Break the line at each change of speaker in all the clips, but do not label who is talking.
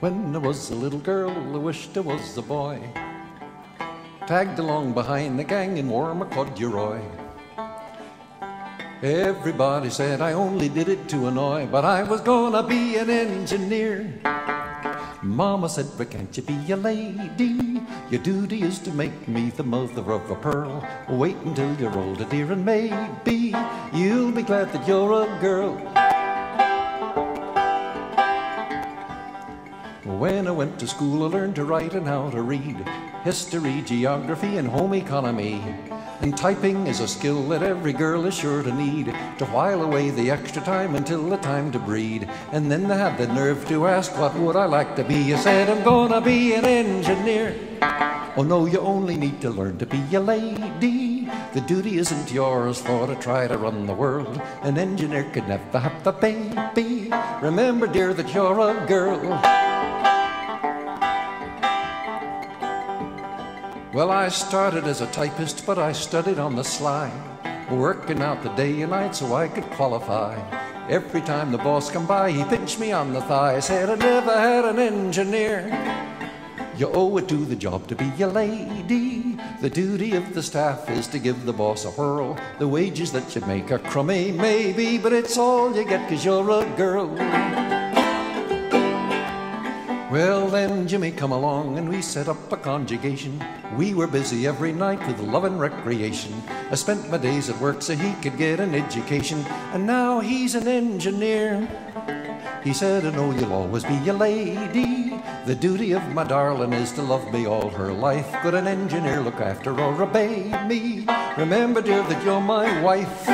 When I was a little girl, I wished I was a boy, tagged along behind the gang and wore my corduroy. Everybody said I only did it to annoy, but I was gonna be an engineer. Mama said, "But can't you be a lady? Your duty is to make me the mother of a pearl. Wait until you're older, dear, and maybe you'll be glad that you're a girl." When I went to school, I learned to write and how to read, history, geography, and home economy. And typing is a skill that every girl is sure to need, to while away the extra time until the time to breed. And then they had the nerve to ask, what would I like to be? I said, I'm gonna be an engineer. Oh no, you only need to learn to be a lady. The duty isn't yours for to try to run the world. An engineer could never have a baby. Remember, dear, that you're a girl. Well, I started as a typist, but I studied on the sly, working out the day and night so I could qualify. Every time the boss come by, he pinched me on the thigh, said I never had an engineer. You owe it to the job to be a lady. The duty of the staff is to give the boss a whirl. The wages that you make are crummy, maybe, but it's all you get 'cause you're a girl. Well, then Jimmy come along and we set up a conjugation. We were busy every night with love and recreation. I spent my days at work so he could get an education, and now he's an engineer. He said, I know you'll always be a lady. The duty of my darling is to love me all her life. Could an engineer look after or obey me? Remember, dear, that you're my wife.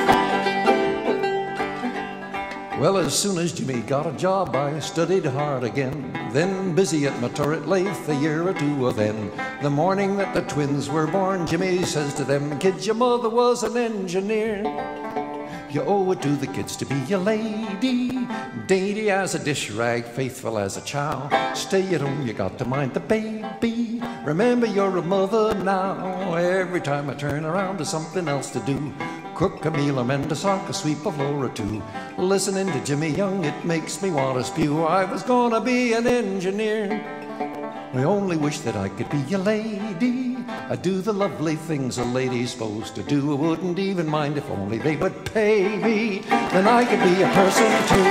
Well, as soon as Jimmy got a job, I studied hard again. Then busy at my turret lathe a year or two of then. The morning that the twins were born, Jimmy says to them, kids, your mother was an engineer. You owe it to the kids to be a lady. Dainty as a dish rag, faithful as a child. Stay at home, you got to mind the baby. Remember, you're a mother now. Every time I turn around, there's something else to do. Cook a meal or mend a sock, or sweep a floor or two. Listening to Jimmy Young, it makes me want to spew. I was gonna be an engineer. I only wish that I could be a lady. I do the lovely things a lady's supposed to do. I wouldn't even mind if only they would pay me. Then I could be a person too.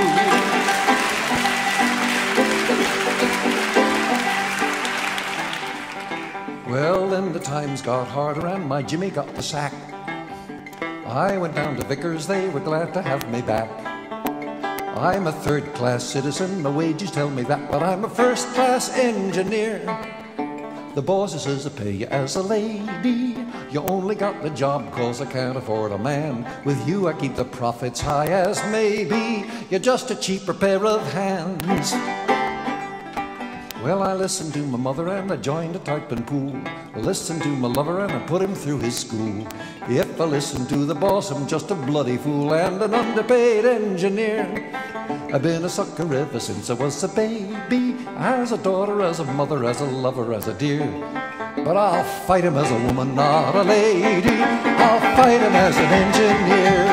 Well, then the times got harder and my Jimmy got the sack. I went down to Vickers, they were glad to have me back. I'm a third-class citizen, my wages tell me that, but I'm a first-class engineer. The bosses says I pay you as a lady. You only got the job 'cause I can't afford a man. With you I keep the profits high as maybe. You're just a cheaper pair of hands. Well, I listened to my mother and I joined a typing pool. I listened to my lover and I put him through his school. If I listen to the boss, I'm just a bloody fool and an underpaid engineer. I've been a sucker ever since I was a baby, as a daughter, as a mother, as a lover, as a dear. But I'll fight him as a woman, not a lady. I'll fight him as an engineer.